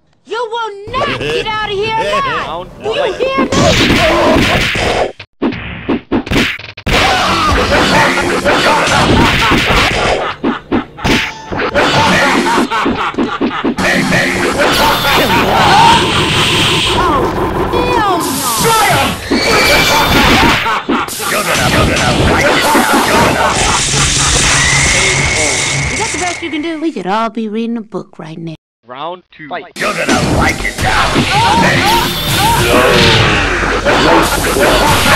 You will not get out of here alive! Do you hear me? Is that the best you can do? We could all be reading a book right now. Round 2. Fight. You're gonna like it now.